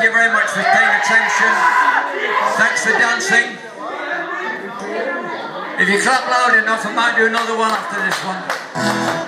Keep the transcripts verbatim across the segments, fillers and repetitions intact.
you very much for paying attention. Thanks for dancing. If you clap loud enough, I might do another one after this one.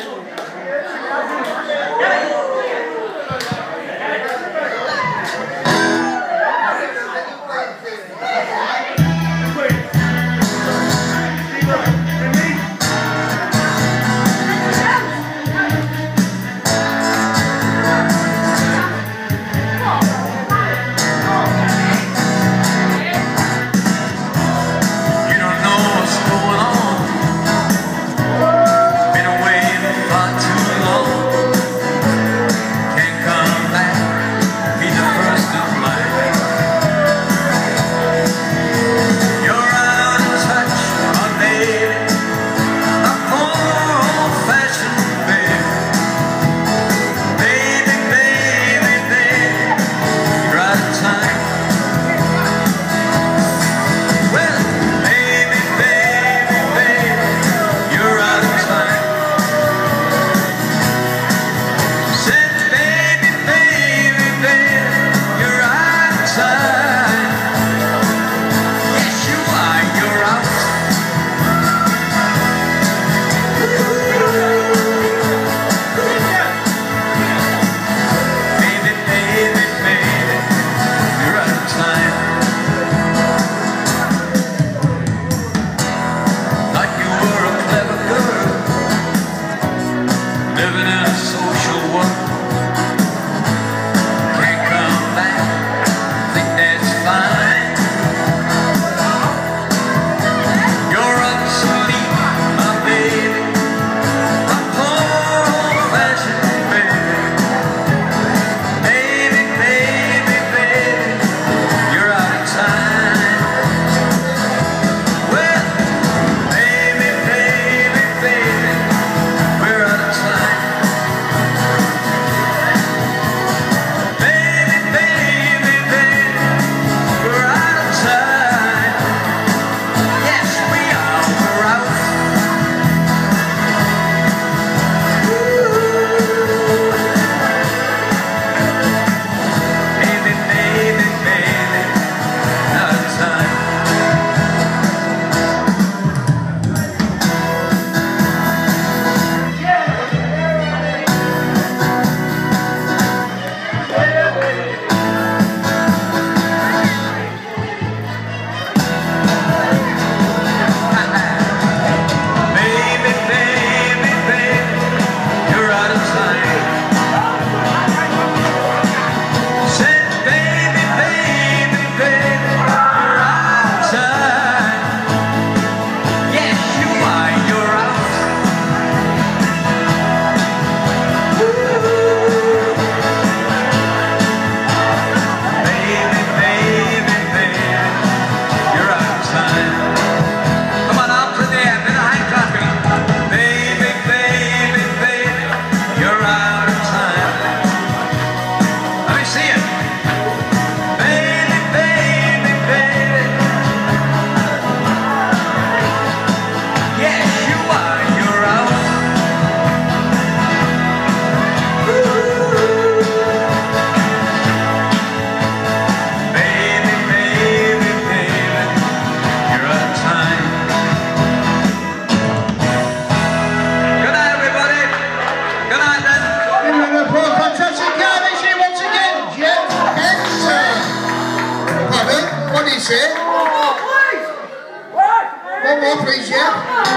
One more, please, yeah?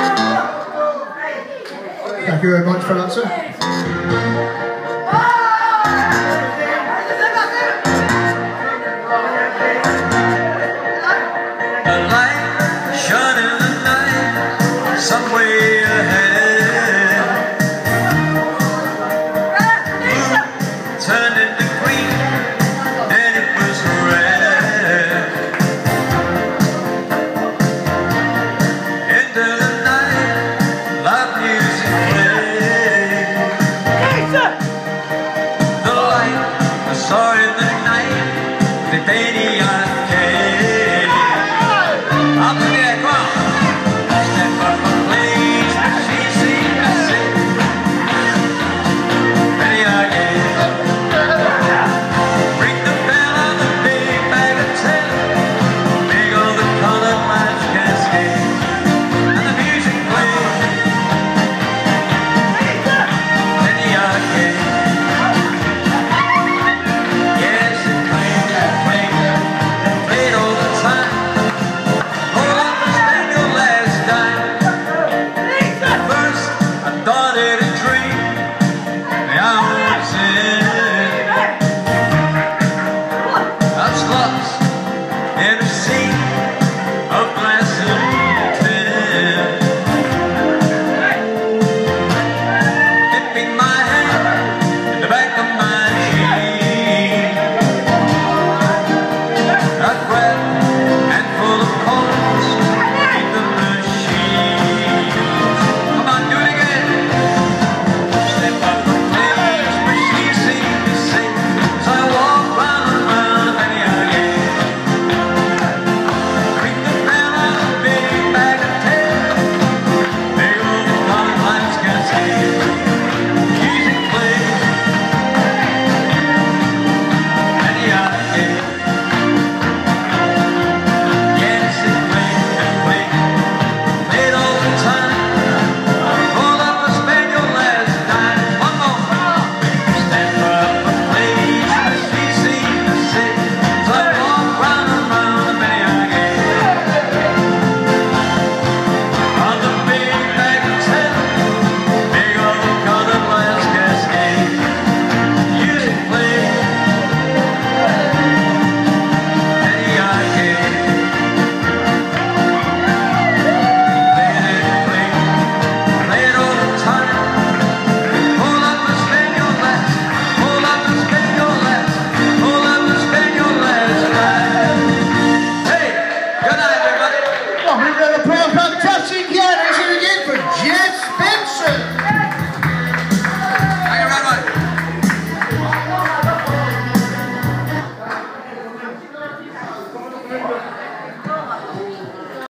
Thank you very much for that, sir. A light shone in the night, some way ahead. Blue turned into green, and it was red. Into the night, loud music played. The light I saw in the night, the baby arcade. Up in the air, come on. Step up a place that she seemed to sit. Ready again. Ring the bell. Come on, we've got a pro fantastic, yeah, let's do it again.